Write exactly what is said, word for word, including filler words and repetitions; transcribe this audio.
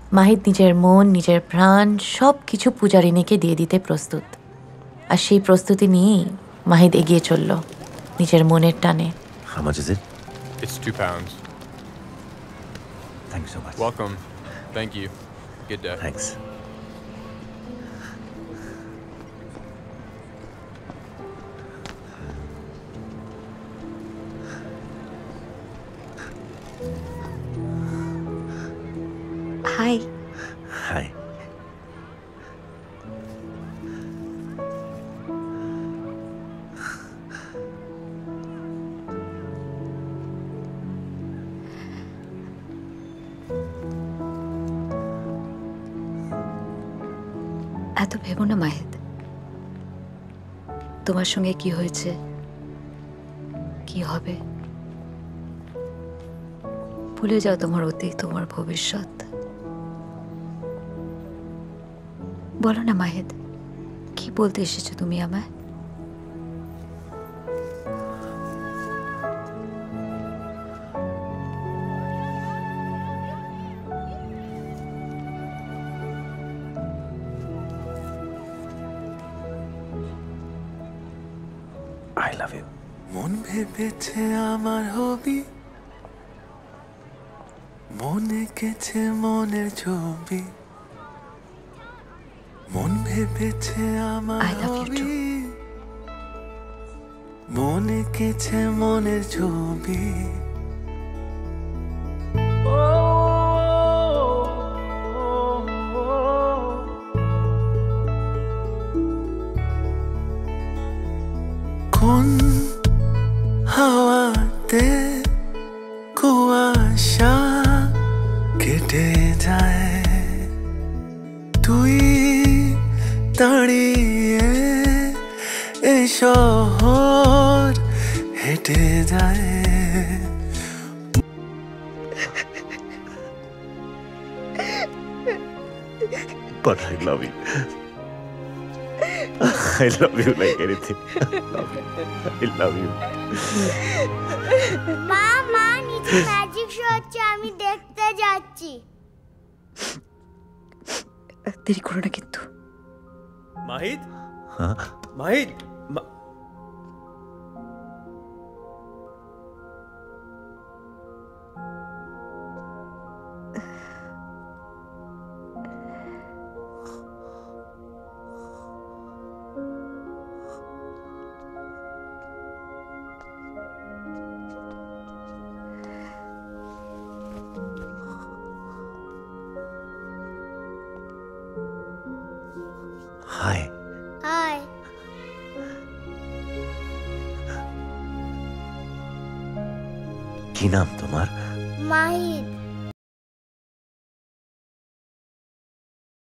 মাহিদ নিজের মন, নিজের প্রাণ সব কিছু পূজারিনীকে দিয়ে দিতে প্রস্তুত। আর সেই প্রস্তুতি নিয়েই মাহিদ এগিয়ে চলল নিজের মনের টানে। How much is it? It's two pounds. Thanks so much. Welcome. Thank you. Good day. Thanks. Hi. Hi. এত ভেবো না মাহিদ, তোমার সঙ্গে কি হয়েছে, কি হবে, ভুলে যাও তোমার অতীত, তোমার ভবিষ্যৎ। বলো না মাহিদ, কি বলতে এসেছো তুমি আমায়? I love you. মন ভেবেছে আমার হবি, মনে কেছে মনের ছবি, মন ভেবেছে আমার হবি, মনে কেছে মনের ছবি। কোন হাওয়াতে কুয়াশা কেটে যায়, তুই দাঁড়িয়ে এ শহর হেঁটে যায়। But I love you. I love you like anything. I love you. I love you. মা মা নিচে ম্যাজিক শো হচ্ছে, আমি দেখতে যাচ্ছি। দেরি করো না কিন্তু। মাহিদ, হ্যাঁ মাহিদ, Hi. হাই। কি নাম তোমার? মাহিদ।